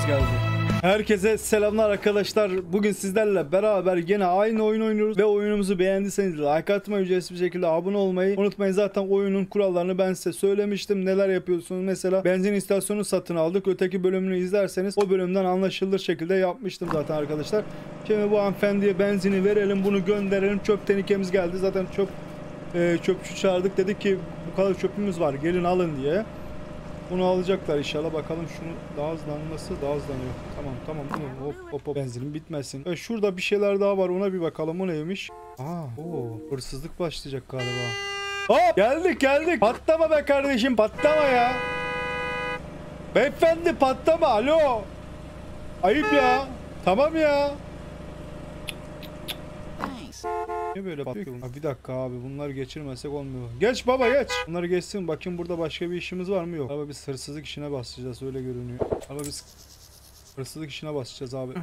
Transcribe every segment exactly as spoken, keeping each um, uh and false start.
tekimiz geldi. Herkese selamlar arkadaşlar. Bugün sizlerle beraber gene aynı oyun oynuyoruz ve oyunumuzu beğendiyseniz like atmayı, ücretsiz bir şekilde abone olmayı unutmayın. Zaten oyunun kurallarını ben size söylemiştim. Neler yapıyorsunuz? Mesela benzin istasyonu satın aldık. Öteki bölümünü izlerseniz o bölümden anlaşılır şekilde yapmıştım zaten arkadaşlar. Şimdi bu hanımefendiye benzini verelim, bunu gönderelim. Çöp tenekemiz geldi. Zaten çöp e, çöpçü çağırdık. Dedik ki bu kadar çöpümüz var, gelin alın diye. Bunu alacaklar inşallah. Bakalım şunu daha hızlanması, daha hızlanıyor. Tamam tamam tamam. Hop hop hop. Benzinim bitmesin. E şurada bir şeyler daha var. Ona bir bakalım. O neymiş? Aa, oo, hırsızlık başlayacak galiba. Hop! Geldik geldik. Patlama be kardeşim, patlama ya. Beyefendi patlama. Alo. Ayıp ya. Tamam ya. Niye böyle patlıyor ki? Bir dakika abi, bunları geçirmesek olmuyor. Geç baba geç. Bunları geçsin. Bakayım burada başka bir işimiz var mı? Yok. Abi biz hırsızlık işine basacağız, öyle görünüyor. Abi biz hırsızlık işine basacağız abi.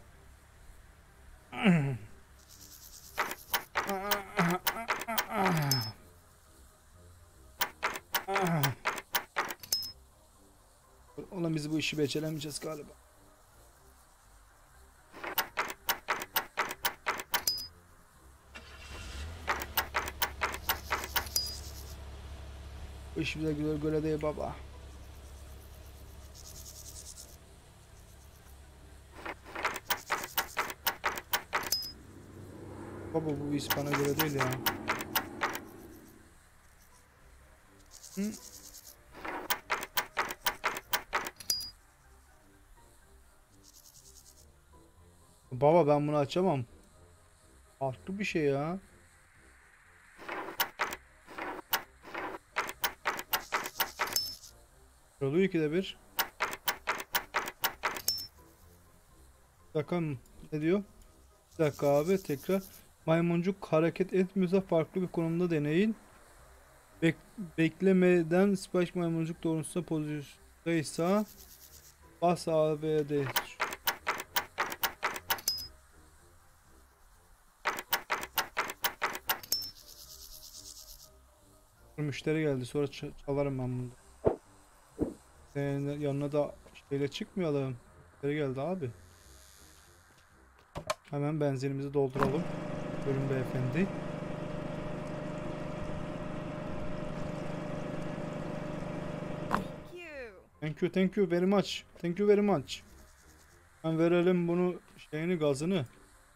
Ulan biz bu işi beceremeyeceğiz galiba. Bu iş bize güzel göre değil baba. Baba bu iş bana göre değil ya. Hı? Baba ben bunu açamam. Farklı bir şey ya. Oluyor ikide bir. Bir dakika, ne diyor? Bir dakika abi, tekrar. Maymuncuk hareket etmiyorsa farklı bir konumda deneyin. Bek beklemeden sipariş maymuncuk doğrultusunda pozisyondaysa bas A B D. Müşteri geldi, sonra çalarım ben bunu. Senin yanına da şeyle çıkmayalım. Müşteri geldi abi. Hemen benzinimizi dolduralım. Buyurun beyefendi. Thank you, thank you very much. Thank you very much. Ben verelim bunu, şeyini, gazını.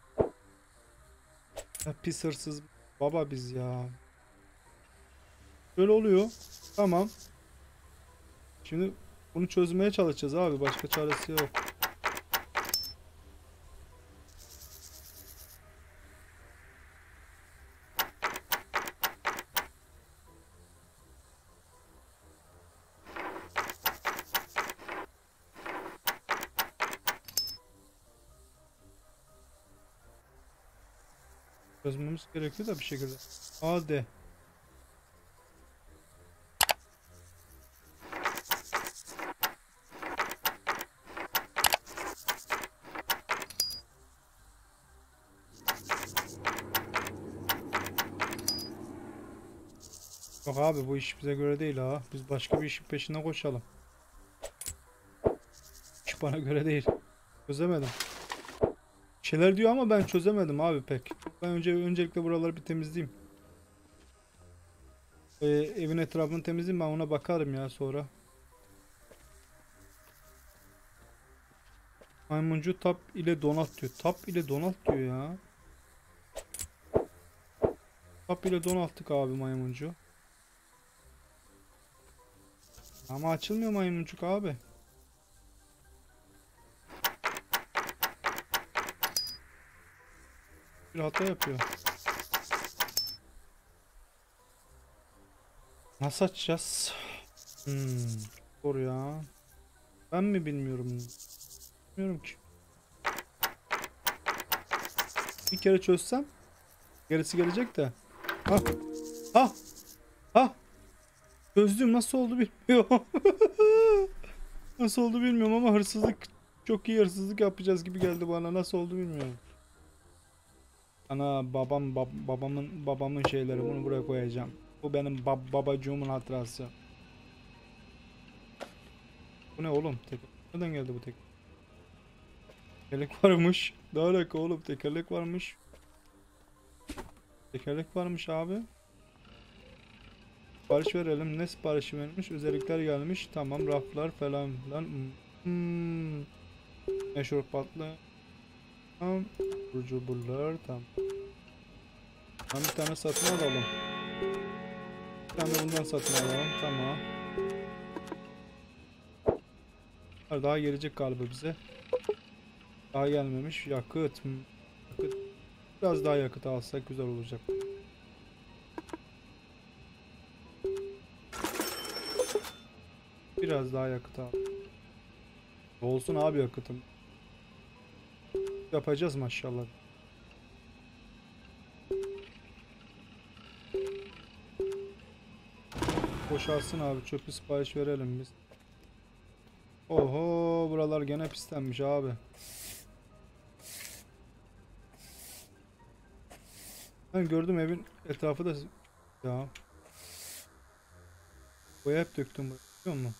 Ya pis hırsız baba biz ya. Böyle oluyor. Tamam. Şimdi bunu çözmeye çalışacağız abi. Başka çaresi yok. Çözmemiz gerekiyor da bir şekilde. Hadi. Yok abi, bu iş bize göre değil ha. Biz başka bir işin peşinden koşalım. İş bana göre değil. Çözemedim. Bir şeyler diyor ama ben çözemedim abi pek. Ben önce öncelikle buraları bir temizleyeyim. Ee, evin etrafını temizleyeyim, ben ona bakarım ya sonra. Maymuncu tap ile donat diyor. Tap ile donat diyor ya. Tap ile donattık abi maymuncu. Ama açılmıyor maymuncuk abi. Bir hata yapıyor. Nasıl açacağız? Hmm, zor ya. Ben mi bilmiyorum. Bilmiyorum ki. Bir kere çözsem gerisi gelecek de. Ha. Ha. Ha. Çözdüm, nasıl oldu bilmiyorum. Nasıl oldu bilmiyorum ama hırsızlık, çok iyi hırsızlık yapacağız gibi geldi bana. Nasıl oldu bilmiyorum. Ana babam bab, babamın babamın şeyleri, bunu buraya koyacağım. Bu benim bab, babacığımın hatırası. Bu ne oğlum? Tek. Nereden geldi bu tek? Tekerlek varmış. Ne alaka oğlum, tekerlek varmış. Tekerlek varmış abi. Sipariş verelim. Ne siparişi vermiş? Özellikler gelmiş. Tamam, raflar falan filan. Hmm. Meşhur patlı. Tamam. Burcu burlar. Tamam. Tamam, bir tane satın alalım. Bir tane bundan satın alalım. Tamam. Daha gelecek galiba bize. Daha gelmemiş. Yakıt. Hmm. Yakıt. Biraz daha yakıt alsak güzel olacak. Biraz daha yakıt al. Olsun abi yakıtım. Yapacağız maşallah. Boşalsın abi, çöpü sipariş verelim biz. Oho, buralar gene pislenmiş abi. Ben gördüm evin etrafı da ya. Boya hep döktüm, biliyor musun?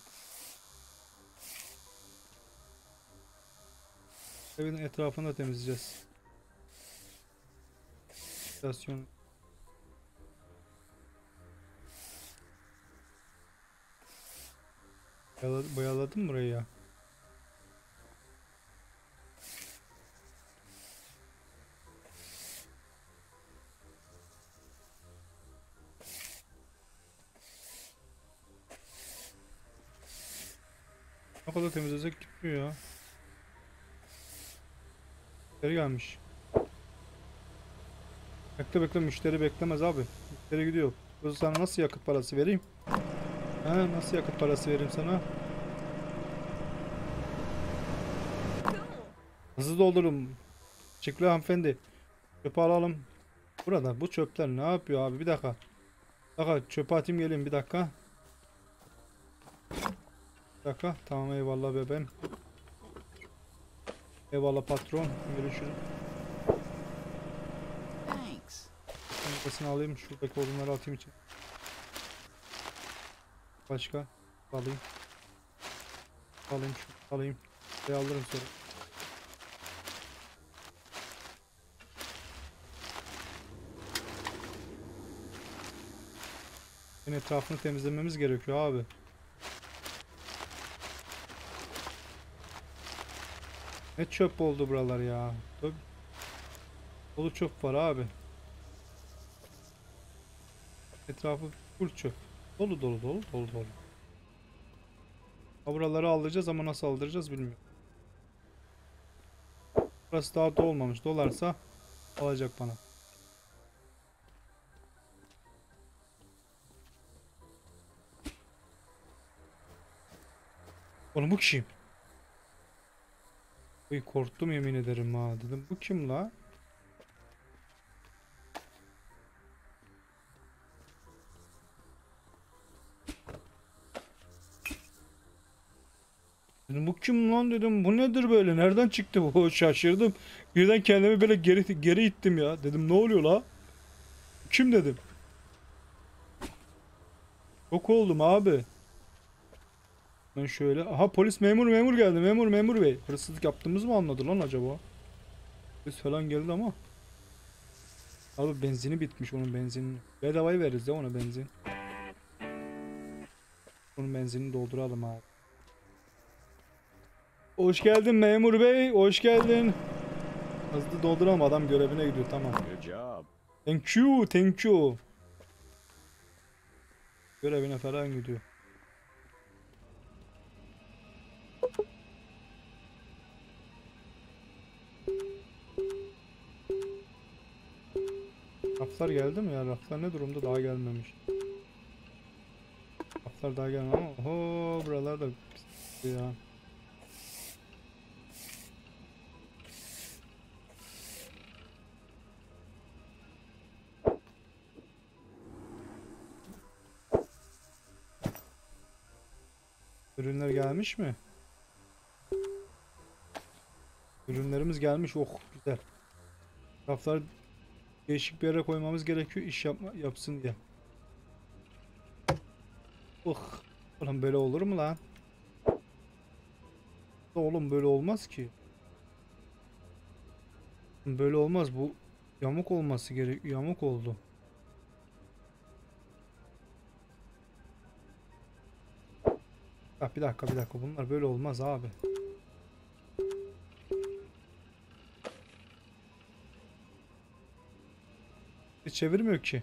Evin etrafını da temizleyeceğiz. İstasyon. Boyaladım, boyaladım burayı ya. Ne kadar temizlesek gitmiyor ya. Müşteri gelmiş. Bekle bekle, müşteri beklemez abi. Müşteri gidiyor. O sana nasıl yakıt parası vereyim? Ha, nasıl yakıt parası vereyim sana? Hızlı doldurum. Teşekkürler hanımefendi. Çöpü alalım. Burada bu çöpler ne yapıyor abi? Bir dakika. Bir dakika, çöpe atayım geleyim bir dakika. Bir dakika. Tamam, eyvallah bebeğim. Eyvallah patron. Görüşürüz. Şunu alayım. Şuradaki odunları atayım için. Başka. Alayım. Alayım şu. Alayım. Şey alırım sonra. Yine etrafını temizlememiz gerekiyor abi. Ne çöp oldu buralar ya. Tabii. Dolu çöp var abi. Etrafı full çöp. Dolu dolu dolu dolu dolu. Ha, buraları aldıracağız ama nasıl aldıracağız bilmiyorum. Burası daha dolmamış. Dolarsa alacak bana. Oğlum bu kim? Uy, korktum yemin ederim ha, dedim. Bu kim la? Dedim bu kim lan, dedim. Bu nedir böyle? Nereden çıktı bu? Şaşırdım. Birden kendimi böyle geri geri ittim ya. Dedim ne oluyor la? Kim dedim. Yok oldum abi. Ben şöyle. Aha, polis memur memur geldi. Memur memur bey. Hırsızlık yaptığımız mı anladı lan acaba? Polis falan geldi ama. Abi benzini bitmiş onun, benzini. Bedavayı veririz ya ona benzin. Onun benzinini dolduralım abi. Hoş geldin memur bey. Hoş geldin. Hızlı dolduralım, adam görevine gidiyor, tamam. Good job. Thank you, thank you. Görevine falan gidiyor. Raflar geldi mi ya? Raflar ne durumda? Daha gelmemiş. Raflar daha gelmemiş ama oho, buralar da pis ya. Ürünler gelmiş mi? Ürünlerimiz gelmiş. Oh güzel. Raflar değişik bir yere koymamız gerekiyor, iş yapma yapsın diye. Oh. Ulan böyle olur mu lan? Oğlum böyle olmaz ki. Böyle olmaz, bu yamuk olması gerek. Yamuk oldu. Ya bir dakika bir dakika, bunlar böyle olmaz abi. Hiç çevirmiyor ki.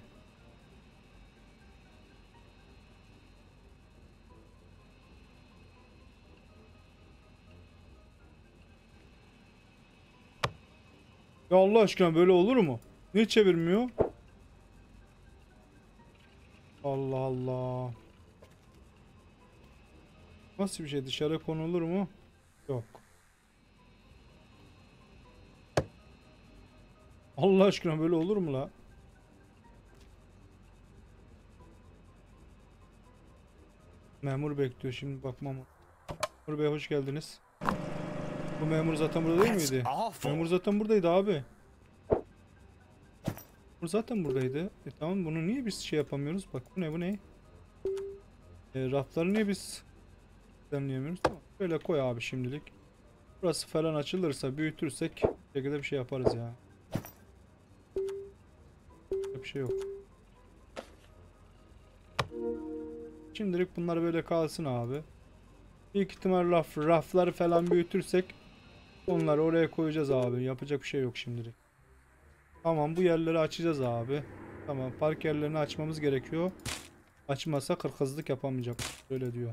Ya Allah aşkına böyle olur mu? Niye çevirmiyor? Allah Allah. Nasıl bir şey, dışarı konulur mu? Yok. Allah aşkına böyle olur mu la? Memur bekliyor şimdi, bakmam. Memur bey hoş geldiniz. Bu memur zaten burada değil miydi? Memur zaten buradaydı abi. Memur zaten buradaydı. E tamam, bunu niye biz şey yapamıyoruz? Bak bu ne bu ne? E, rafları niye biz düzenleyemiyoruz? Tamam. Böyle koy abi şimdilik. Burası falan açılırsa, büyütürsek bir şekilde bir şey yaparız ya. Bir şey yok. Şimdilik bunlar böyle kalsın abi. İlk ihtimal raf, rafları falan büyütürsek onları oraya koyacağız abi. Yapacak bir şey yok şimdilik. Tamam, bu yerleri açacağız abi. Tamam, park yerlerini açmamız gerekiyor. Açmazsa hırsızlık yapamayacak. Öyle diyor.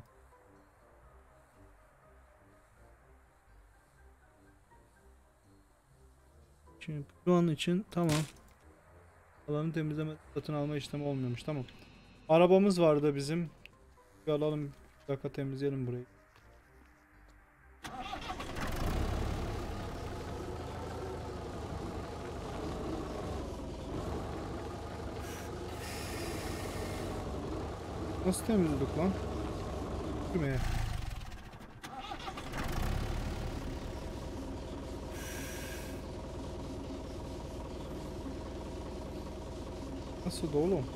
Şimdi şu an için tamam. Alanı temizleme, satın alma işlemi olmuyormuş. Tamam. Arabamız vardı bizim. Bir alalım. Bir dakika temizleyelim burayı. Nasıl temizledik lan? Değil mi? Nasıl da oğlum?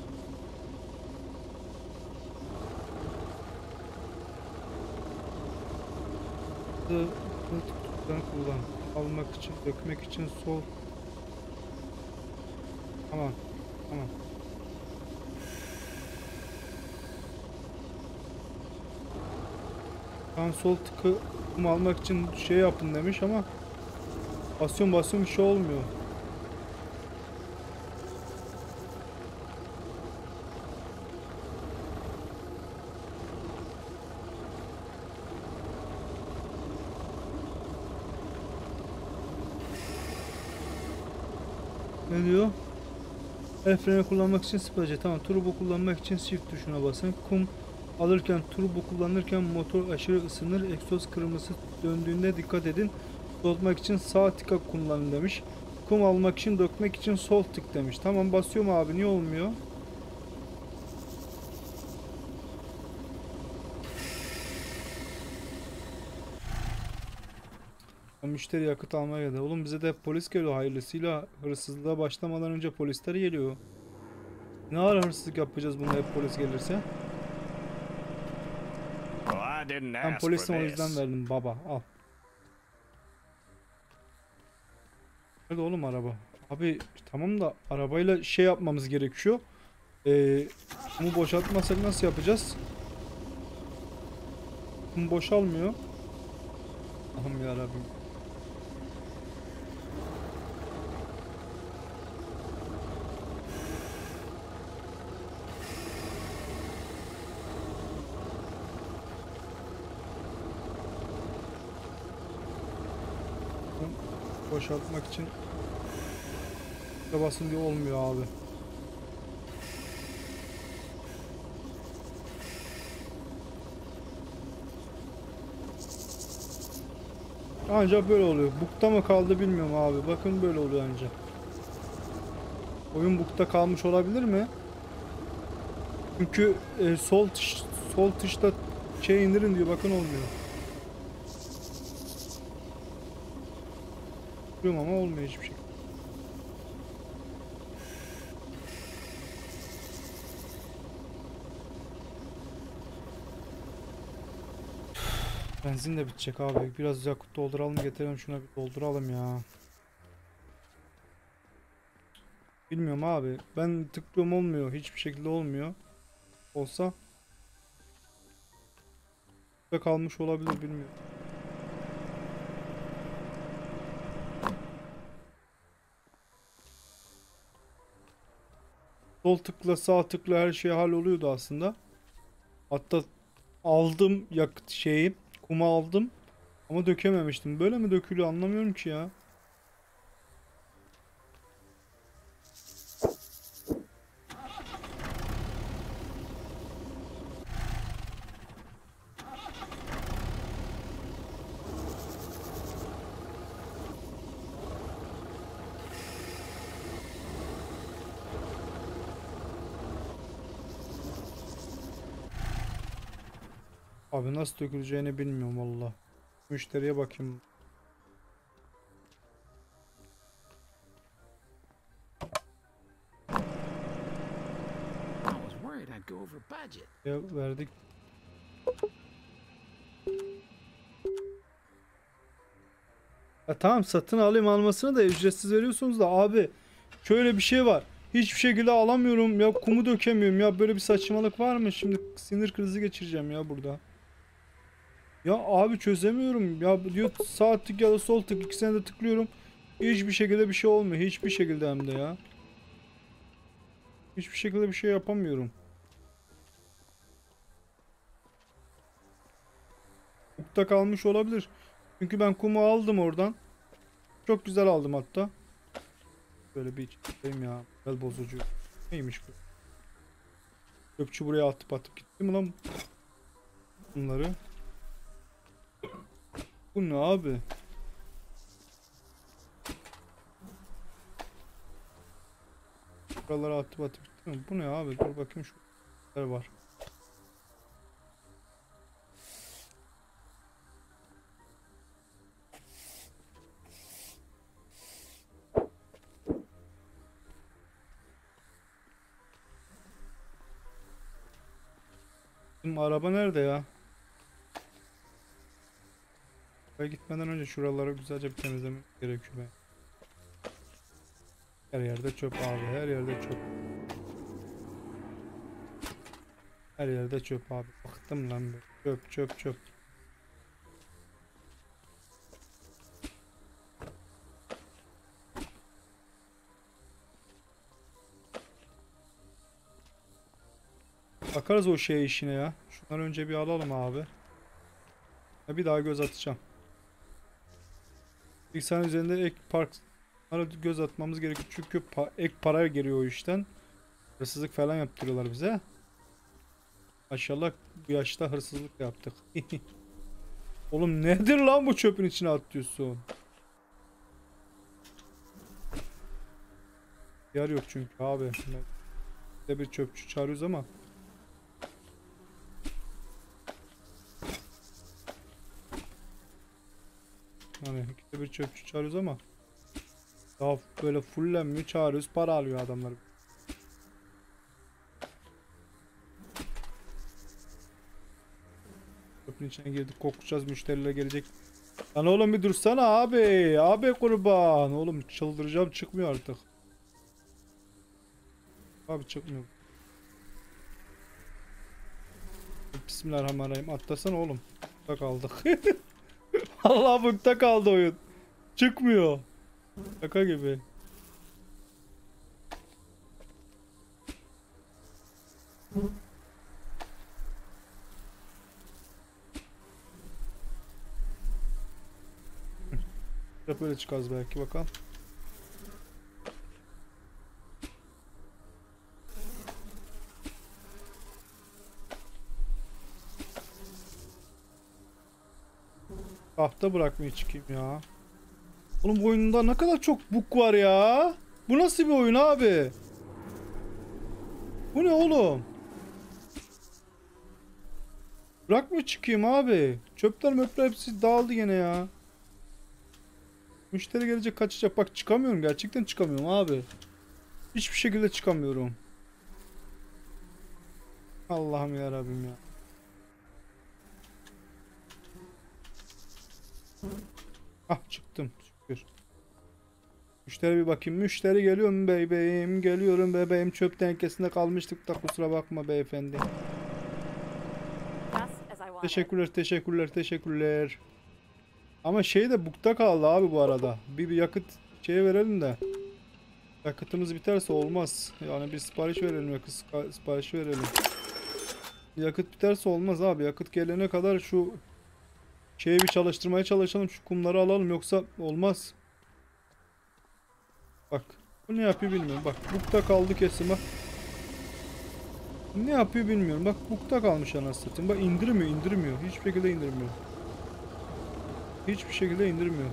Tutuktan kullan. Almak için, dökmek için sol. Tamam. Tamam. Ben sol tıkı almak için şey yapın demiş ama basıyorum basıyorum bir şey olmuyor. Ne diyor? El freni kullanmak için space. Tamam. Turbo kullanmak için shift tuşuna basın. Kum alırken, turbo kullanırken motor aşırı ısınır. Egzoz kırmızı döndüğünde dikkat edin. Soğutmak için sağ tıka kullanın demiş. Kum almak için, dökmek için sol tık demiş. Tamam, basıyorum abi. Niye olmuyor? Müşteri yakıt almaya geldi. Oğlum bize de polis geliyor hayırlısıyla. Hırsızlığa başlamadan önce polisler geliyor. Ne ara hırsızlık yapacağız bunu hep polis gelirse? Ben polisim, o yüzden verdim baba. Al. Nerede oğlum araba? Abi tamam da arabayla şey yapmamız gerekiyor. Ee, bunu boşaltmasak nasıl yapacağız? Bunu boşalmıyor. Allah'ım yarabbim. Boşaltmak için basın diye olmuyor abi. Ancak böyle oluyor. Bukta mı kaldı bilmiyorum abi. Bakın böyle oluyor ancak. Oyun bukta kalmış olabilir mi? Çünkü e, sol tuş, sol tuşta şey indirin diyor. Bakın olmuyor. Biliyorum ama olmuyor hiçbir şey. Benzin de bitecek abi. Biraz yakıt dolduralım, getirelim şuna bir dolduralım ya. Bilmiyorum abi. Ben tıklıyorum olmuyor. Hiçbir şekilde olmuyor. Olsa da kalmış olabilir bilmiyorum. Sol tıkla sağ tıkla her şey halloluyordu aslında. Hatta aldım yakıt şeyi. Kumu aldım. Ama dökememiştim. Böyle mi dökülüyor anlamıyorum ki ya. Abi nasıl döküleceğini bilmiyorum valla. Müşteriye bakayım. I was worried I'd go over budget. Ya verdik. Ya tamam satın alayım almasını da ücretsiz veriyorsunuz da abi şöyle bir şey var. Hiçbir şekilde alamıyorum ya kumu dökemiyorum ya böyle bir saçmalık var mı? Şimdi sinir krizi geçireceğim ya burada. Ya abi çözemiyorum ya diyor sağ tık ya da sol tık ikisine de tıklıyorum. Hiçbir şekilde bir şey olmuyor. Hiçbir şekilde hem de ya. Hiçbir şekilde bir şey yapamıyorum. Ukta kalmış olabilir. Çünkü ben kumu aldım oradan. Çok güzel aldım hatta. Böyle bir içeyim ya. Bel bozucu. Neymiş bu? Gökçü buraya atıp atıp gitti mi lan? Bunları. Bu ne abi? Buralara atıp atıp gitti mi? Bu ne abi? Dur bakayım şu neler var. Bizim araba nerede ya? Buraya gitmeden önce şuraları güzelce bir temizlemek gerekiyor be. Her yerde çöp abi. Her yerde çöp. Her yerde çöp abi. Baktım lan be. Çöp çöp çöp. Bakarız o şey işine ya. Şunları önce bir alalım abi. Bir daha göz atacağım. Bilgisayarın üzerinde ek parklara göz atmamız gerekiyor. Çünkü pa ek para geliyor o işten. Hırsızlık falan yaptırıyorlar bize. Maşallah bu yaşta hırsızlık yaptık. Oğlum nedir lan bu çöpün içine atıyorsun? Yer yok çünkü abi. Ne bir çöpçü çağırıyoruz ama. Yani ikide bir çöpçü çağırıyoruz ama. Daha böyle fullenmiyor çağırıyoruz para alıyor adamlar. Çöpün içine girdik koklayacağız müşteriler gelecek. Lan oğlum bir dursana abi. Abi kurban. Oğlum çıldıracağım çıkmıyor artık. Abi çıkmıyor. Bismillahirrahmanirrahim. Atlasana oğlum. Bukta kaldık. Allah bukta kaldı oyun. Çıkmıyor. Şaka gibi. Hep böyle çıkarız belki bakalım. Tahta bırakmaya çıkayım ya. Oğlum bu oyunda ne kadar çok bug var ya. Bu nasıl bir oyun abi? Bu ne oğlum? Bırakmıyor çıkayım abi. Çöpler möpler hepsi dağıldı gene ya. Müşteri gelecek kaçacak. Bak çıkamıyorum gerçekten çıkamıyorum abi. Hiçbir şekilde çıkamıyorum. Allah'ım ya Rabbim ya. Ah çıktım şükür. Müşteri bir bakayım. Müşteri geliyor mu bebeğim? Geliyorum bebeğim. Çöp tenekesinde kalmıştık da kusura bakma beyefendi. Just as I wanted. Teşekkürler, teşekkürler, teşekkürler. Ama şey de bukta kaldı abi bu arada. Bir, bir yakıt şeye verelim de. Yakıtımız biterse olmaz. Yani bir sipariş verelim, yakıt sipar- sipariş verelim. Yakıt biterse olmaz abi. Yakıt gelene kadar şu şeyi bir çalıştırmaya çalışalım. Şu kumları alalım yoksa olmaz. Bak. Bu ne yapıyor bilmiyorum. Bak bukta kaldı kesin bak. Ne yapıyor bilmiyorum. Bak bukta kalmış anasını satayım. Bak indirmiyor, indirmiyor. Hiçbir şekilde indirmiyor. Hiçbir şekilde indirmiyor.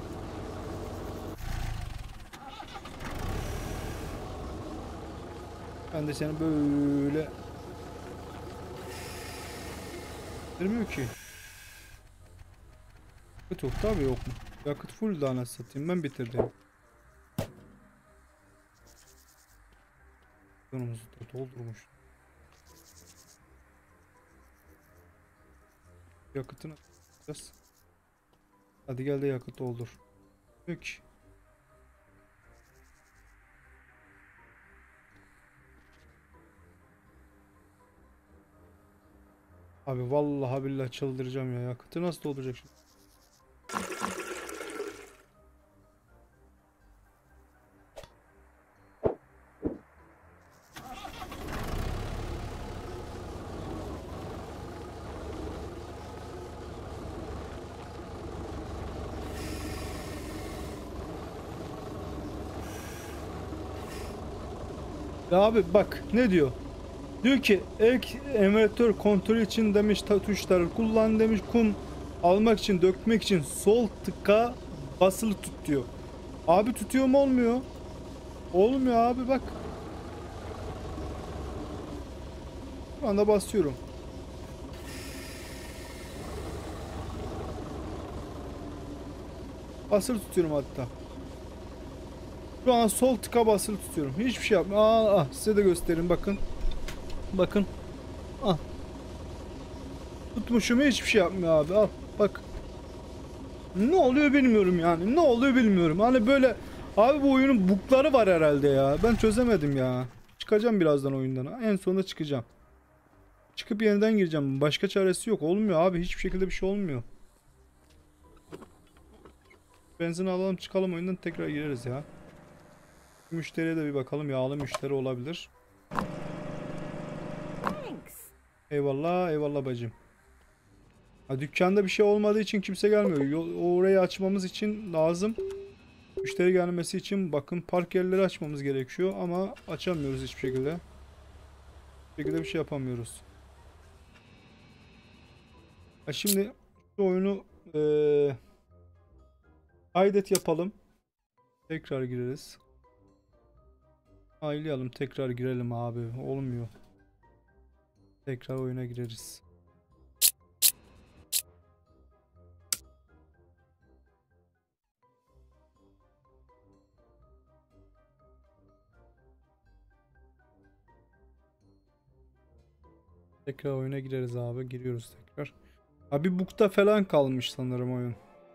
Ben de seni böyle indirmiyor ki. Yakıt yok tabi yok mu? Yakıt full da anasını satayım. Ben bitirdim. Yanımızı da doldurmuş. Yakıtını biraz. Hadi gel de yakıt doldur. Yok ki. Abi vallahi billahi çıldıracağım ya. Yakıtı nasıl dolduracak şimdi? Ya abi bak ne diyor? Diyor ki ek emülatör kontrolü için demiş ta- tuşları kullan demiş, kum almak için dökmek için sol tıka basılı tut diyor. Abi tutuyor mu olmuyor? Olmuyor abi bak. Şu anda basıyorum. Basılı tutuyorum hatta. Şu an sol tıka basılı tutuyorum. Hiçbir şey yapmıyorum. Aa, aa, size de göstereyim bakın. Bakın. Al. Tutmuşum hiçbir şey yapmıyor abi. Al bak. Ne oluyor bilmiyorum yani. Ne oluyor bilmiyorum. Hani böyle abi bu oyunun bug'ları var herhalde ya. Ben çözemedim ya. Çıkacağım birazdan oyundan. En sonunda çıkacağım. Çıkıp yeniden gireceğim. Başka çaresi yok. Olmuyor abi. Hiçbir şekilde bir şey olmuyor. Benzin alalım çıkalım oyundan tekrar gireriz ya. Müşteriye de bir bakalım. Yağlı müşteri olabilir. Thanks. Eyvallah eyvallah bacım. Ha, dükkanda bir şey olmadığı için kimse gelmiyor. Yol, orayı açmamız için lazım. Müşteri gelmesi için bakın park yerleri açmamız gerekiyor ama açamıyoruz hiçbir şekilde. Hiçbir şekilde bir şey yapamıyoruz. Ha, şimdi şu oyunu ee, kaydet yapalım. Tekrar gireriz. Aylayalım tekrar girelim abi. Olmuyor. Tekrar oyuna gireriz. Tekrar oyuna gireriz abi. Giriyoruz tekrar. Abi bug'da falan kalmış sanırım oyun.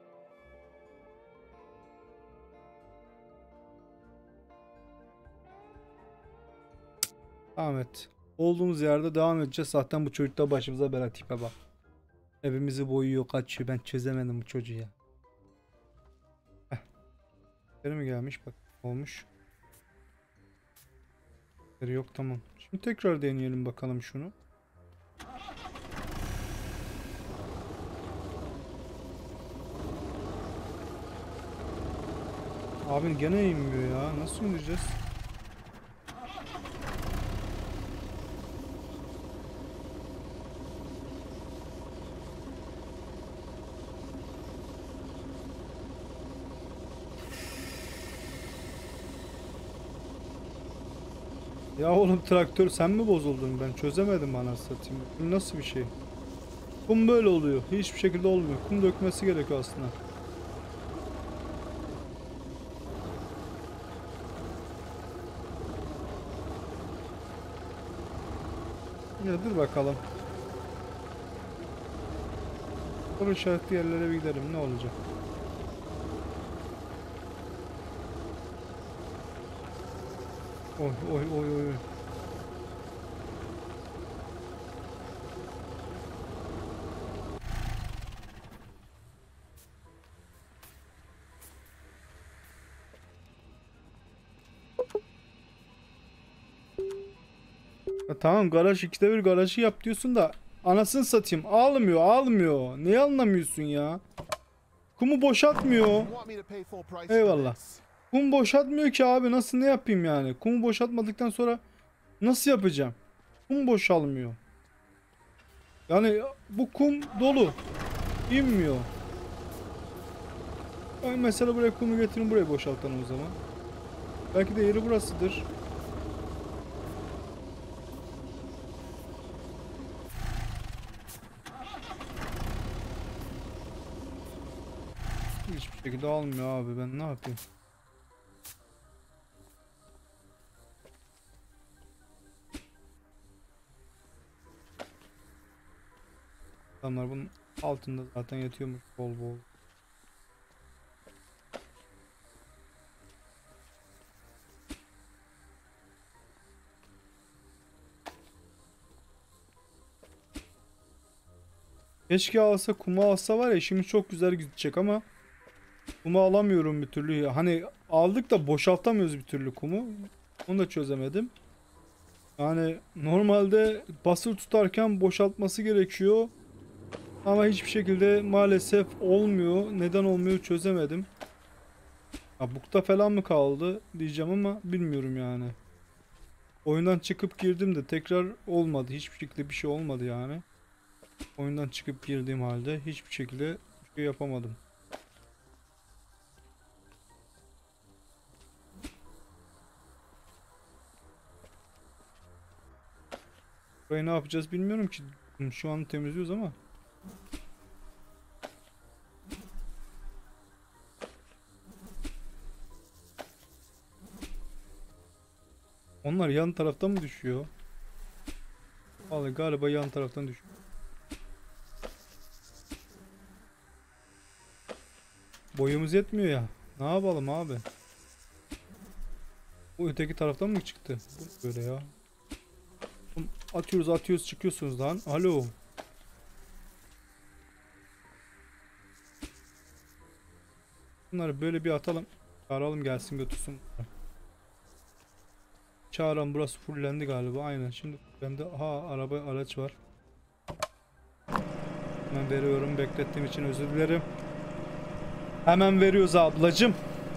Devam et. Olduğumuz yerde devam edeceğiz. Zaten bu çocuk da başımıza bela, tipe bak. Evimizi boyuyor, kaçıyor. Ben çözemedim bu çocuğu ya. Heh. Geri mi gelmiş? Bak olmuş. Geri yok, tamam. Şimdi tekrar deneyelim bakalım şunu. Abin gene inmiyor ya. Nasıl indireceğiz? Ya oğlum traktör sen mi bozuldun? Ben çözemedim anasını satayım. Bu nasıl bir şey? Kum böyle oluyor. Hiçbir şekilde olmuyor. Kum dökmesi gerekiyor aslında. Ya dur bakalım. Soru işaretli yerlere bir gidelim. Ne olacak? Oy oy oy oy. Ya tamam, garaj ikide bir garajı yap diyorsun da anasını satayım, almıyor almıyor. Neyi anlamıyorsun ya? Kumu boşaltmıyor. Eyvallah. Kum boşaltmıyor ki abi, nasıl ne yapayım yani? Kumu boşaltmadıktan sonra nasıl yapacağım? Kum boşalmıyor. Yani bu kum dolu. İnmiyor. Ben mesela buraya kumu getirin, buraya boşaltalım o zaman. Belki de yeri burasıdır. Hiçbir şekilde almıyor abi, ben ne yapayım? Adamlar bunun altında zaten yatıyormuş bol bol. Keşke alsa, kumu alsa var ya işimiz çok güzel gidecek ama kumu alamıyorum bir türlü. Hani aldık da boşaltamıyoruz bir türlü kumu. Onu da çözemedim. Yani normalde basılı tutarken boşaltması gerekiyor. Ama hiçbir şekilde maalesef olmuyor. Neden olmuyor çözemedim. Ya bukta falan mı kaldı diyeceğim ama bilmiyorum yani. Oyundan çıkıp girdim de tekrar olmadı. Hiçbir şekilde bir şey olmadı yani. Oyundan çıkıp girdiğim halde hiçbir şekilde bir şey yapamadım. Burayı ne yapacağız bilmiyorum ki. Şu an temizliyoruz ama. Onlar yan taraftan mı düşüyor? Vallahi galiba yan taraftan düşüyor. Boyumuz yetmiyor ya. Ne yapalım abi? Bu öteki taraftan mı çıktı? Bu böyle ya. Atıyoruz atıyoruz çıkıyorsunuz lan. Alo. Bunları böyle bir atalım. Çağıralım gelsin götürsün. Çağıran, burası fullendi galiba. Aynen, şimdi bende ha araba araç var. Hemen veriyorum, beklettiğim için özür dilerim. Hemen veriyoruz ablacım.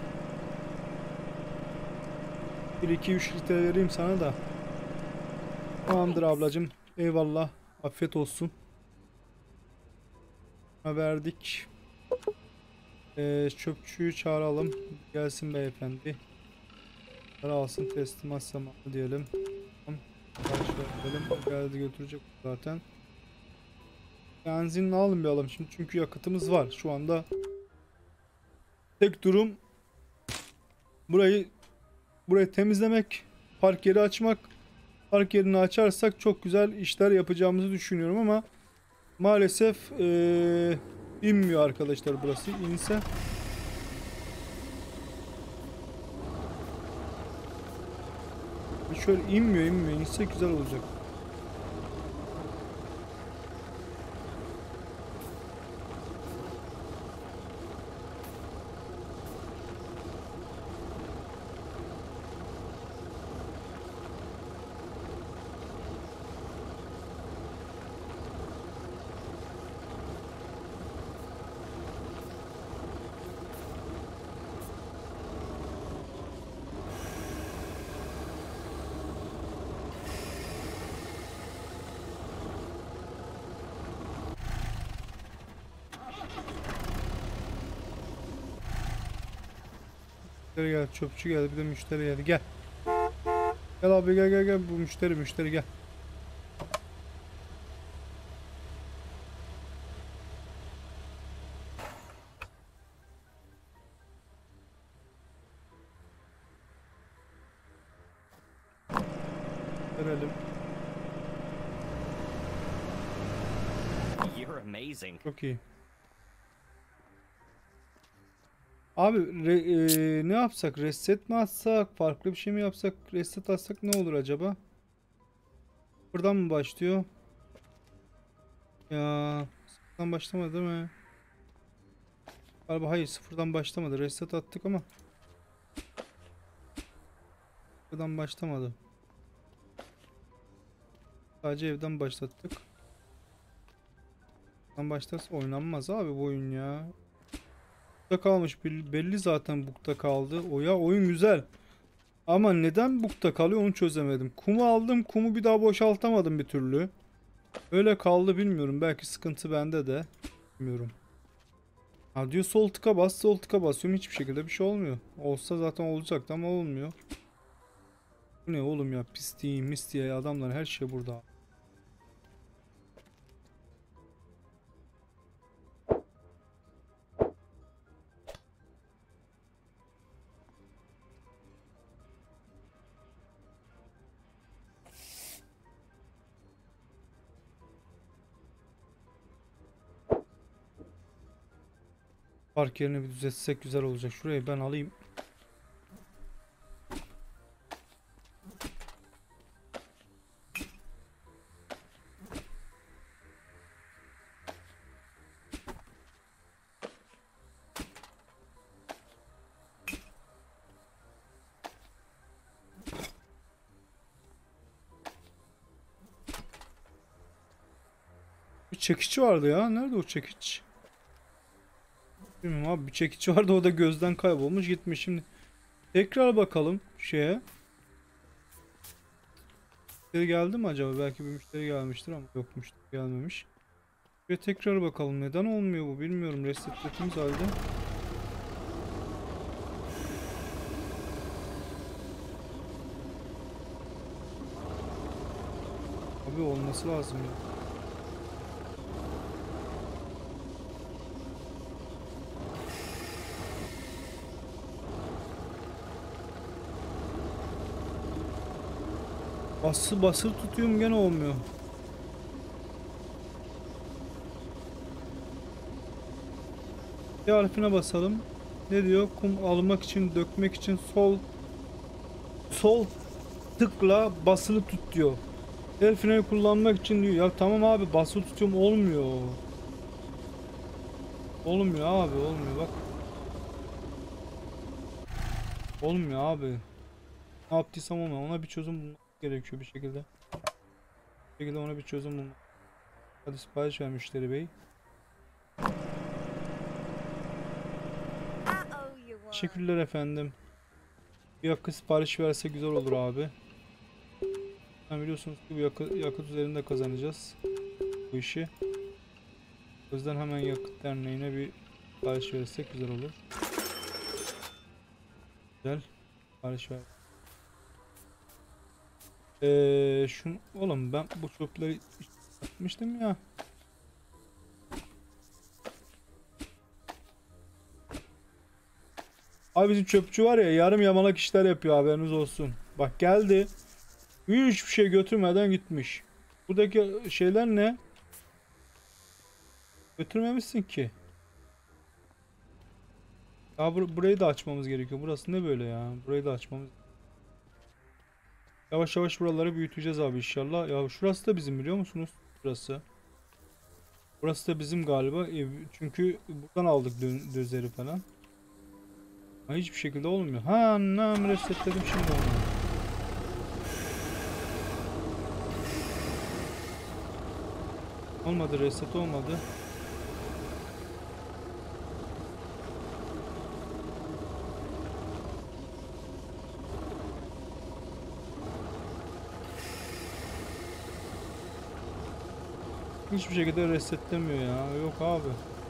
bir iki üç litre vereyim sana da. Tamamdır ablacım. Eyvallah. Afiyet olsun. Verdik. Ee, çöpçüyü çağıralım. Gelsin beyefendi. Para alsın, teslimat zamanı diyelim. Tamam. Geldi götürecek zaten. Benzinini almayalım şimdi çünkü yakıtımız var. Şu anda tek durum burayı burayı temizlemek, park yeri açmak. Park yerini açarsak çok güzel işler yapacağımızı düşünüyorum ama maalesef ee, inmiyor arkadaşlar burası. İnse şöyle inmiyor inmiyor inse güzel olacak. Müşteri geldi, çöpçü geldi, bir de müşteri geldi. Gel. Gel abi, gel gel gel, bu müşteri müşteri gel. Verelim. You're amazing. Çok iyi. Abi re- e, ne yapsak? Reset mi atsak? Farklı bir şey mi yapsak? Reset atsak ne olur acaba? Buradan mı başlıyor? Ya sıfırdan başlamadı değil mi? Galiba hayır, sıfırdan başlamadı. Reset attık ama sıfırdan başlamadı. Sadece evden başlattık. Evden başlarsa oynanmaz abi bu oyun ya. Bukta kalmış, Bel- belli zaten bukta kaldı. O ya, oyun güzel. Ama neden bukta kalıyor onu çözemedim. Kumu aldım, kumu bir daha boşaltamadım bir türlü. Öyle kaldı, bilmiyorum. Belki sıkıntı bende de. Bilmiyorum. Ha diyor sol tıka bas, sol tıka basıyorum, hiçbir şekilde bir şey olmuyor. Olsa zaten olacaktı ama olmuyor. Bu ne oğlum ya, pisliği mistiği adamlar, her şey burada. Park yerini bir düzeltsek güzel olacak. Şurayı ben alayım. Bir çekiç vardı ya. Nerede o çekiç? Bilmiyorum abi, bir çekiç vardı, o da gözden kaybolmuş gitmiş. Şimdi tekrar bakalım şeye. Müşteri geldi mi acaba? Belki bir müşteri gelmiştir ama yok, müşteri gelmemiş. Ve tekrar bakalım, neden olmuyor bu bilmiyorum. Resetlediğimiz halde. Abi olması lazım ya. Bası basılı tutuyorum, gene olmuyor. Bir harfine basalım. Ne diyor? Kum almak için, dökmek için sol sol tıkla basılı tut diyor. El freni kullanmak için diyor. Ya tamam abi, basılı tutuyorum, olmuyor. Olmuyor abi, olmuyor bak. Olmuyor abi. Ne yaptıysam olmuyor. Ona bir çözüm bulmak gerekiyor bir şekilde. Bir şekilde ona bir çözüm bulmak. Hadi sipariş ver müşteri bey. Uh-oh, you won. Teşekkürler efendim. Bir yakıt sipariş verse güzel olur abi. Yani biliyorsunuz ki bu yakıt, yakıt üzerinde kazanacağız bu işi. O yüzden hemen yakıt derneğine bir sipariş verirsek güzel olur. Güzel. Sipariş ver. Eee şunu oğlum, ben bu çöpleri atmıştım ya. Abi bizim çöpçü var ya, yarım yamalak işler yapıyor, haberiniz olsun. Bak geldi. Hiçbir şey götürmeden gitmiş. Buradaki şeyler ne? Götürmemişsin ki. Ya bur burayı da açmamız gerekiyor. Burası ne böyle ya? Burayı da açmamız. Yavaş yavaş buraları büyüteceğiz abi inşallah. Ya şurası da bizim, biliyor musunuz? Burası. Burası da bizim galiba. Ev, çünkü buradan aldık dö- dözeri falan. Ha, hiçbir şekilde olmuyor. Ha anam, resetledim şimdi onu. Olmadı, reset olmadı. Hiçbir şekilde resetlemiyor ya. Yok abi.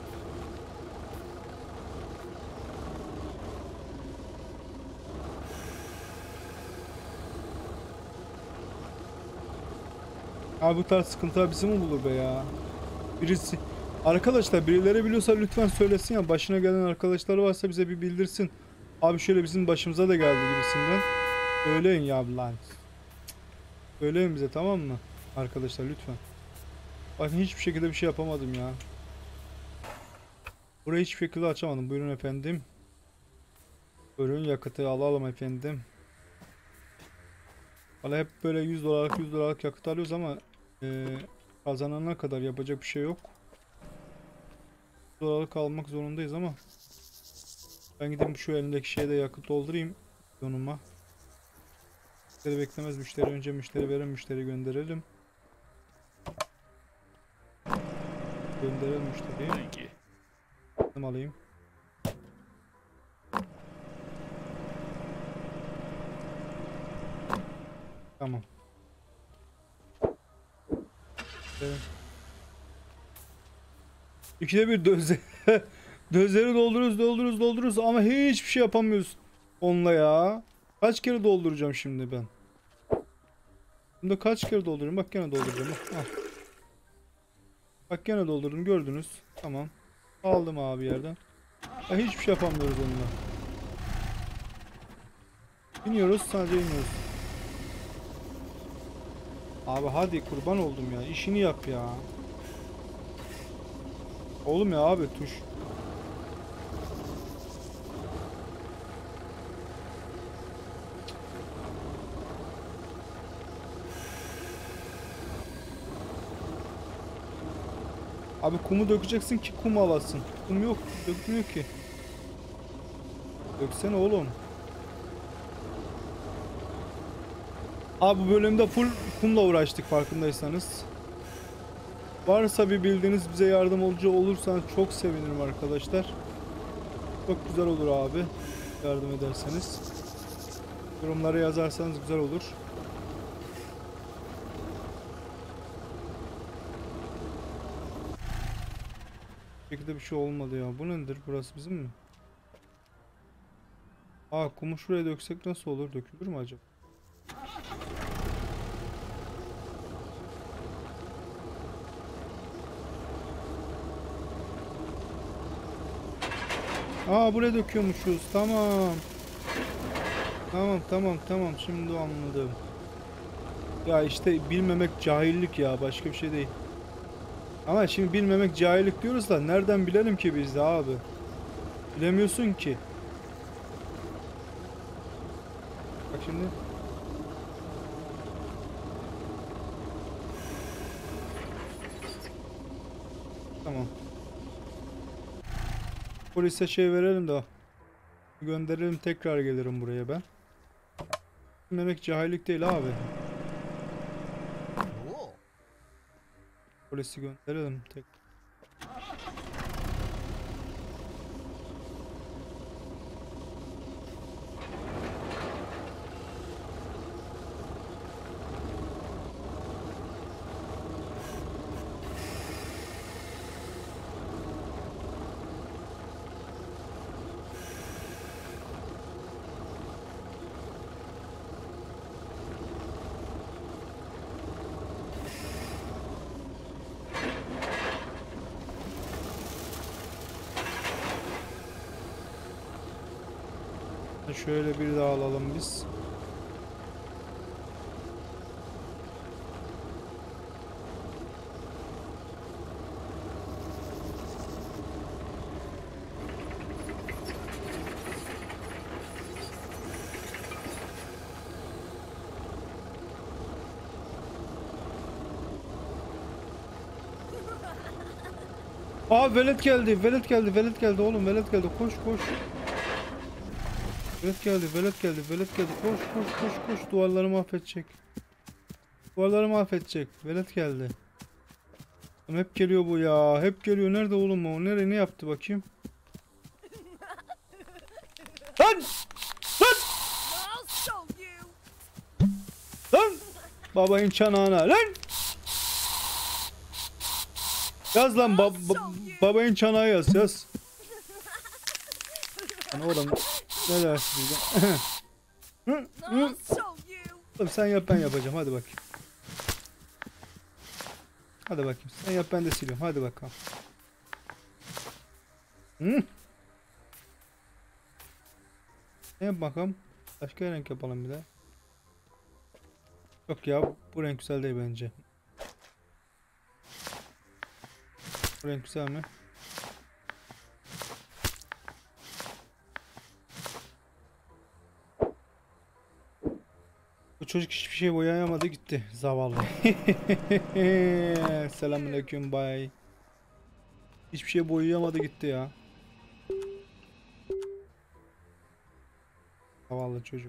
Abi bu tarz sıkıntılar bizi mi bulur be ya? Birisi arkadaşlar, birileri biliyorsa lütfen söylesin ya, başına gelen arkadaşları varsa bize bir bildirsin. Abi şöyle bizim başımıza da geldi gibisinden. Söyleyin ya lan. Söyleyin bize, tamam mı? Arkadaşlar lütfen. Bakın hiçbir şekilde bir şey yapamadım ya. Burayı hiçbir şekilde açamadım. Buyurun efendim. Ürün yakıtı alalım efendim. Valla hep böyle yüz dolarlık yüz dolarlık yakıt alıyoruz ama e, kazanana kadar yapacak bir şey yok. yüz dolarlık almak zorundayız ama ben gideyim şu elimdeki şeye de yakıt doldurayım yonuma. Müşteri beklemez, müşteri önce müşteri verin, müşteri gönderelim. Gönderelim müşteriyi. Thank you. Alayım. Tamam. Evet. İkide bir döze dözleri dolduruyoruz, dolduruyoruz, dolduruyoruz ama hiçbir şey yapamıyoruz onunla ya. Kaç kere dolduracağım şimdi ben? Şimdi kaç kere doldurayım? Bak gene dolduracağım. Bak, al. Bak gene doldurdum, gördünüz. Tamam. Aldım abi yerden. Ya hiçbir şey yapamıyoruz onunla. İniyoruz, sadece iniyoruz. Abi hadi kurban oldum ya. İşini yap ya. Oğlum ya abi tuş. Abi kumu dökeceksin ki kum alasın. Kum yok. Dökmüyor ki. Döksene oğlum. Abi bu bölümde full kumla uğraştık farkındaysanız. Varsa bir bildiğiniz bize yardımcı olursanız çok sevinirim arkadaşlar. Çok güzel olur abi. Yardım ederseniz. Yorumlara yazarsanız güzel olur. Bu şekilde bir şey olmadı ya. Bu nedir? Burası bizim mi? Aa kumu şuraya döksek nasıl olur? Dökülür mü acaba? Aa buraya döküyormuşuz. Tamam. Tamam tamam tamam. Şimdi anladım. Ya işte bilmemek cahillik ya. Başka bir şey değil. Ama şimdi bilmemek cahillik diyoruz da nereden bilelim ki biz de abi? Bilemiyorsun ki. Bak şimdi. Tamam. Polise şey verelim de gönderelim, tekrar gelirim buraya ben. Bilmemek cahillik değil abi. Polisi gönderelim tek. Şöyle bir daha alalım biz. Aa velet geldi, velet geldi, velet geldi oğlum, velet geldi. Koş koş. Velet geldi, velet geldi, velet geldi. Koş koş koş koş. Duvarları mahvedecek. Duvarları mahvedecek. Velet geldi. Hep geliyor bu ya. Hep geliyor. Nerede oğlum o? Nereye, ne yaptı bakayım? Lan! Lan! I'll show you. Lan! Babayın çanağına. Lan! Yaz lan ba ba babayın çanağı yaz yaz. Lan oğlum ne dersin diyeceğim. Hı, hı. I'll show you. Oğlum sen yap ben yapacağım, hadi bakayım. Hadi bakayım sen yap ben de siliyorum, hadi bakalım. Hı? Ne yap bakalım. Başka renk yapalım bir de. Yok ya bu renk güzel değil bence. Bu renk güzel mi? çocuk hiçbir şey boyayamadı gitti. Zavallı. Selamünaleyküm bay. Hiçbir şey boyayamadı gitti ya. Zavallı çocuk.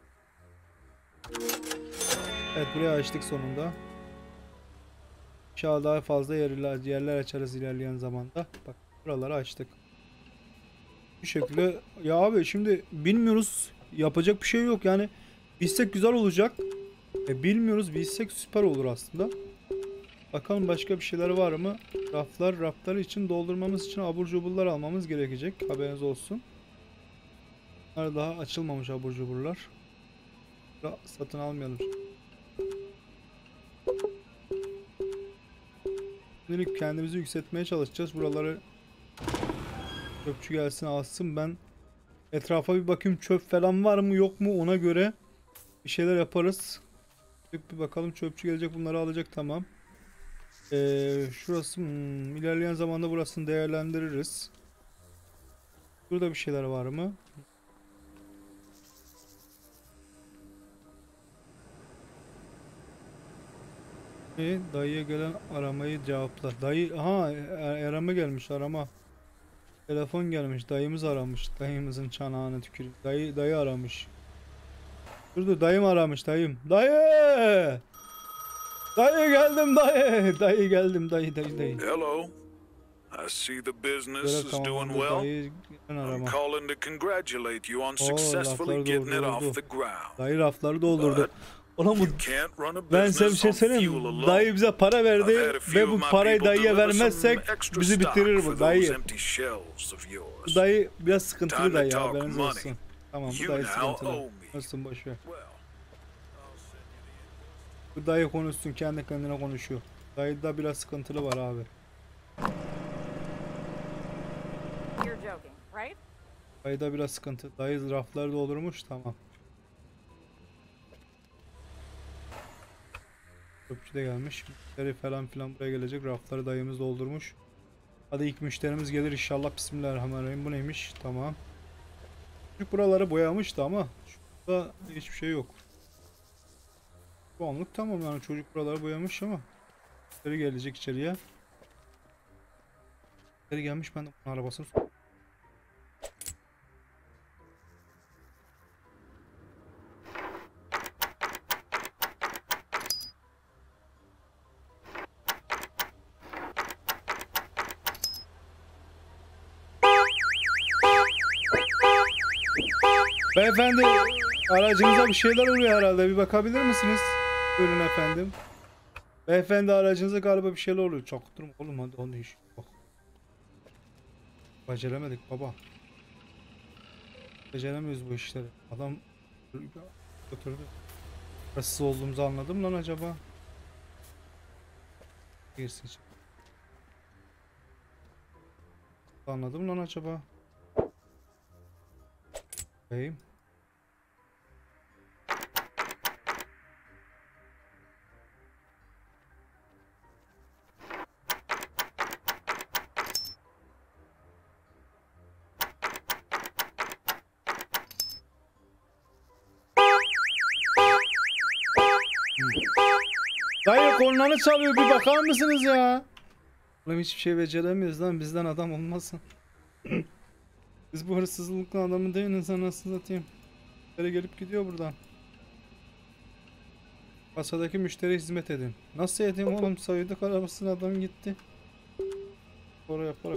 Evet, burayı açtık sonunda. İnşallah daha fazla yerler, yerler açarız ilerleyen zamanda. Bak, buraları açtık. Bu şekilde ya abi, şimdi bilmiyoruz, yapacak bir şey yok yani. Bilsek güzel olacak. E, bilmiyoruz, bilsek süper olur aslında. Bakalım başka bir şeyler var mı? Raflar, rafları için doldurmamız için abur cuburlar almamız gerekecek. Haberiniz olsun. Bunlar daha açılmamış abur cuburlar. Satın almayalım. Şimdilik kendimizi yükseltmeye çalışacağız. Buraları çöpçü gelsin alsın. Ben etrafa bir bakayım, çöp falan var mı yok mu, ona göre bir şeyler yaparız. Bir bakalım, çöpçü gelecek, bunları alacak, tamam. Ee, şurası hmm, ilerleyen zamanda burasını değerlendiririz. Burada bir şeyler var mı? E, dayıya gelen aramayı cevapla. Dayı, aha, arama gelmiş, arama. Telefon gelmiş, dayımız aramış. Dayımızın çanağını tükürüyor. Dayı, dayı aramış. Dur dur, dayım aramış, dayım. Dayı! Dayı geldim dayı. Dayı geldim dayı dayı dayı. Hello. I see the business Görev is doing tamamlandı, well. dayı gelen I'm arama. calling to congratulate you on Oo, successfully lafları getting it doldurdu. off the ground. Dayı rafları doldurdu. Ulan bu, You can't run a ben size bir business şey on söyleyeyim fuel mi? alone. Dayı bize para verdi I've had a few ve of bu my parayı people dayıya deliver some vermezsek extra bizi stock bitirir for bu those dayı. empty shells of yours. Bu dayı biraz sıkıntılı Time to dayı, talk haberiniz money. olsun. Tamam, bu You dayı now sıkıntılı. owe me. Olsun, boşver. Well, Bu dayı konuşsun, kendi kendine konuşuyor. Dayıda biraz sıkıntılı var abi. You're joking, right? Dayıda biraz sıkıntı. Dayı rafları doldurmuş, tamam. Çöpçü de gelmiş. Müşteri falan filan buraya gelecek. Rafları dayımız doldurmuş. Hadi ilk müşterimiz gelir inşallah. Bismillahirrahmanirrahim. Bu neymiş? Tamam. Çocuk buraları boyamıştı ama şurada hiçbir şey yok. Bu anlık tamam yani, çocuk buraları boyamış ama müşteri gelecek içeriye. Müşteri gelmiş, ben de bunun arabasını sor- Beyefendi, aracınıza bir şeyler oluyor herhalde. Bir bakabilir misiniz? Buyurun efendim. Beyefendi, aracınıza galiba bir şeyler oluyor. Çaktırma oğlum, hadi onu iş. Bak. Beceremedik baba. Beceremiyoruz bu işleri. Adam götürdü. Hırsız olduğumuzu anladım lan acaba? Girsin. Anladım lan acaba? Beyim. Dayı, kornanı çalıyor, bir bakar mısınız ya? Oğlum hiçbir şey beceremiyoruz lan, bizden adam olmasın. Biz bu hırsızlıkla adamı değiliz, anasını satayım. Müşteri gelip gidiyor buradan. Kasadaki müşteriye hizmet edin. Nasıl edeyim oğlum, sayıyorduk arabasına, adam gitti. Sonra yaparak.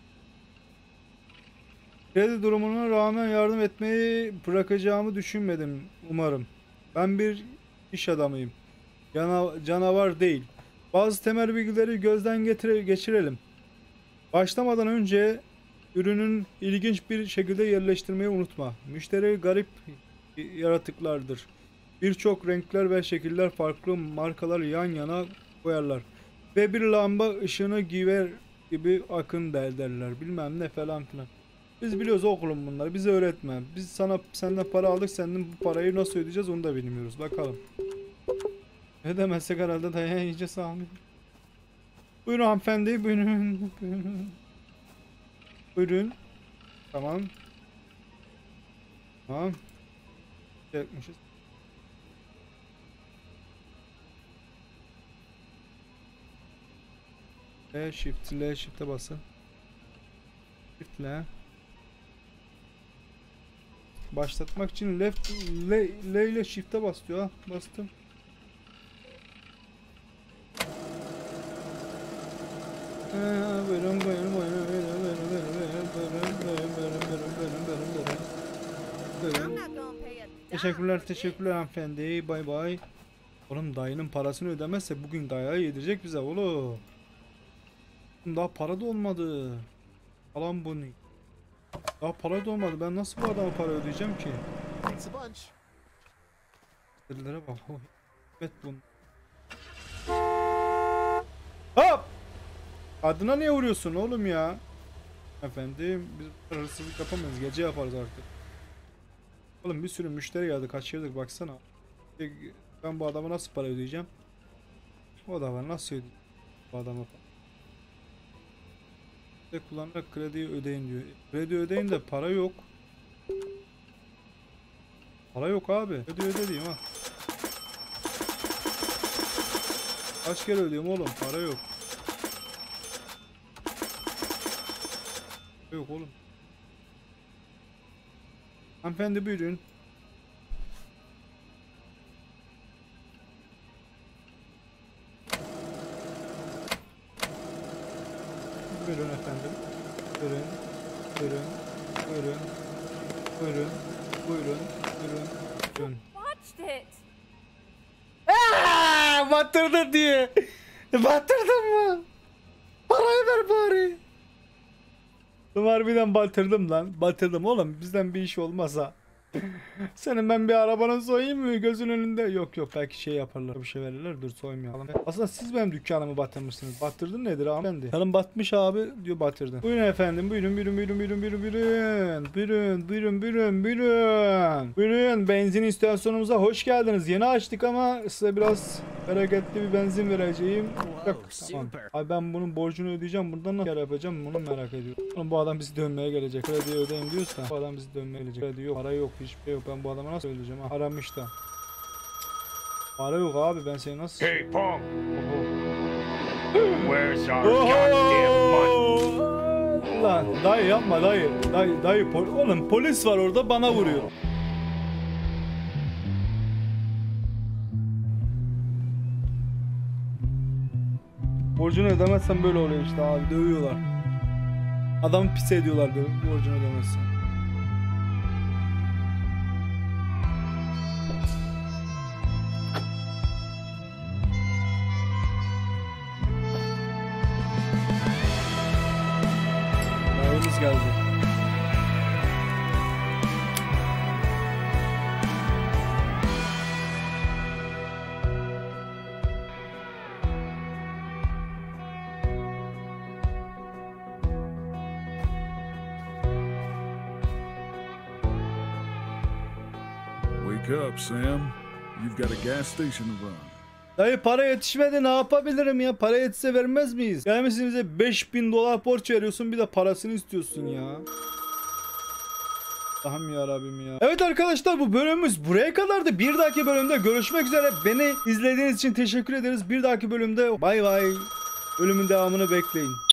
Kredi durumuna rağmen yardım etmeyi bırakacağımı düşünmedim umarım. Ben bir iş adamıyım. Cana canavar değil. Bazı temel bilgileri gözden getire geçirelim. Başlamadan önce ürünün ilginç bir şekilde yerleştirmeyi unutma. Müşteri garip yaratıklardır. Birçok renkler ve şekiller farklı markalar yan yana koyarlar. Ve bir lamba ışığını giver gibi akın der derler. Bilmem ne falan filan. Biz biliyoruz oğlum bunları. Bize öğretme. Biz sana senden para aldık. Senden bu parayı nasıl ödeyeceğiz onu da bilmiyoruz. Bakalım. Ne demezsek herhalde dayağı yiyeceğiz abi. Buyurun hanımefendi. Buyurun. Buyurun. Buyurun. Tamam. Tamam. Yapmışız. E shift L shift'e basın. Shift L. Başlatmak için left L, L ile shift'e bas diyor. Ha, bastım. Buyurun buyurun buyurun buyurun buyurun buyurun buyurun buyurun buyurun buyurun buyurun. I'm not gonna pay a dime Teşekkürler for this. teşekkürler hanımefendi. Bay bay. Oğlum dayının parasını ödemezse bugün dayağı yedirecek bize oğlum. Daha para da olmadı. Alan bunu. Daha para da olmadı. Ben nasıl bu adama para ödeyeceğim ki? Thanks a bunch. Delilere bak. Oh. Evet bunu. Hop! Adına niye vuruyorsun oğlum ya? Efendim biz hırsızlık yapamayız. Gece yaparız artık. Oğlum bir sürü müşteri geldi. Kaçırdık baksana. Ben bu adama nasıl para ödeyeceğim? O adama nasıl ödeyeceğim? Bu adama de kullanarak krediyi ödeyin diyor. Kredi ödeyin de para yok. Para yok abi. Öde öde diyeyim ha. Kaç kere ödeyeyim oğlum? Para yok. Yok oğlum. Hanımefendi buyurun. Buyurun efendim. Buyurun. Buyurun. Buyurun. Buyurun. Buyurun. Buyurun. Buyurun. Watched it. Aaaa! Batırdın diye. Batırdın mı? Parayı ver bari. Ben harbiden batırdım lan. Batırdım oğlum. Bizden bir iş olmasa. Senin ben bir arabanı soyayım mı gözün önünde? Yok yok belki şey yaparlar. Bir şey verirler. Dur soymayalım. Aslında siz benim dükkanımı batırmışsınız. Batırdın nedir hanımefendi? Hanım batmış abi diyor batırdın. Buyurun efendim. Buyurun buyurun buyurun buyurun buyurun buyurun. Buyurun buyurun buyurun buyurun. Buyurun benzin istasyonumuza hoş geldiniz. Yeni açtık ama size biraz bereketli bir benzin vereceğim. Yok, tamam. Abi ben bunun borcunu ödeyeceğim. Buradan nasıl kar yapacağım bunu merak ediyorum. Oğlum bu adam bizi dönmeye gelecek. Krediyi ödeyin diyorsa bu adam bizi dönmeye gelecek. Kredi yok, para yok, hiçbir şey yok. Ben bu adama nasıl ödeyeceğim? Ha, aramış da. Para yok abi ben seni nasıl... Hey, Punk, Oho. where's our goddamn money? Oho! Lan dayı yapma dayı. Dayı, dayı pol oğlum polis var orada bana vuruyor. Borcunu ödemezsen böyle oluyor işte abi dövüyorlar. Adamı pis ediyorlar böyle borcunu ödemezsen. Dayımız geldi. Wake up, Sam. You've got a gas station to run. Dayı para yetişmedi ne yapabilirim ya? Para yetişse vermez miyiz? Gelmişsin bize beş bin dolar borç veriyorsun bir de parasını istiyorsun ya. Allah'ım yarabbim ya. Evet arkadaşlar bu bölümümüz buraya kadardı. Bir dahaki bölümde görüşmek üzere. Beni izlediğiniz için teşekkür ederiz. Bir dahaki bölümde bay bay. Bölümün devamını bekleyin.